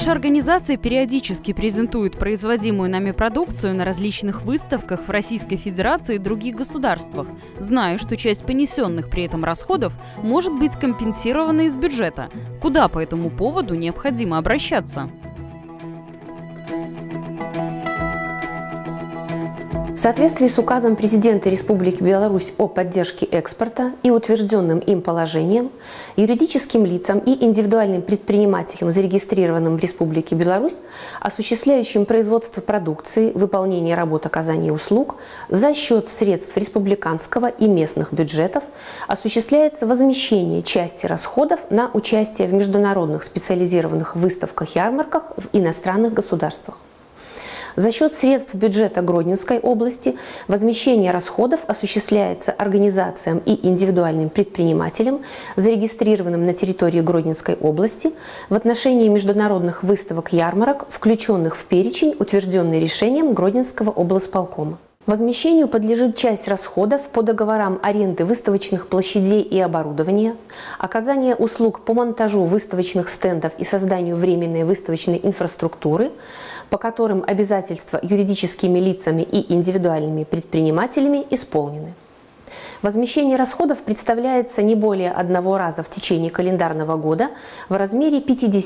Наша организация периодически презентует производимую нами продукцию на различных выставках в Российской Федерации и других государствах. Знаю, что часть понесенных при этом расходов может быть компенсирована из бюджета. Куда по этому поводу необходимо обращаться? В соответствии с указом Президента Республики Беларусь о поддержке экспорта и утвержденным им положением, юридическим лицам и индивидуальным предпринимателям, зарегистрированным в Республике Беларусь, осуществляющим производство продукции, выполнение работ, оказания услуг за счет средств республиканского и местных бюджетов, осуществляется возмещение части расходов на участие в международных специализированных выставках-ярмарках в иностранных государствах. За счет средств бюджета Гродненской области возмещение расходов осуществляется организациям и индивидуальным предпринимателям, зарегистрированным на территории Гродненской области, в отношении международных выставок-ярмарок, включенных в перечень, утвержденный решением Гродненского облсполкома. Возмещению подлежит часть расходов по договорам аренды выставочных площадей и оборудования, оказание услуг по монтажу выставочных стендов и созданию временной выставочной инфраструктуры, по которым обязательства юридическими лицами и индивидуальными предпринимателями исполнены. Возмещение расходов представляется не более одного раза в течение календарного года в размере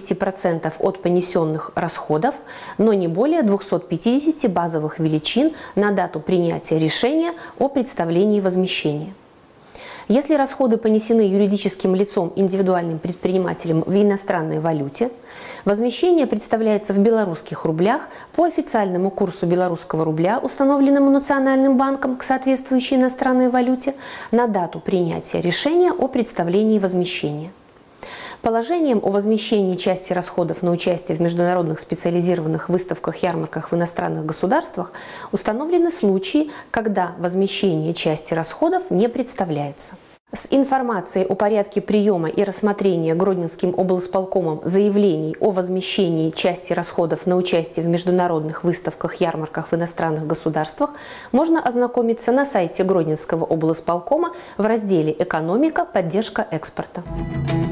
50% от понесенных расходов, но не более 250 базовых величин на дату принятия решения о представлении возмещения. Если расходы понесены юридическим лицом, индивидуальным предпринимателем в иностранной валюте, возмещение представляется в белорусских рублях по официальному курсу белорусского рубля, установленному Национальным банком к соответствующей иностранной валюте, на дату принятия решения о представлении возмещения. Положением о возмещении части расходов на участие в международных специализированных выставках-ярмарках в иностранных государствах установлены случаи, когда возмещение части расходов не представляется. С информацией о порядке приема и рассмотрения Гродненским облсполкомом заявлений о возмещении части расходов на участие в международных выставках-ярмарках в иностранных государствах можно ознакомиться на сайте Гродненского облсполкома в разделе «Экономика. Поддержка экспорта».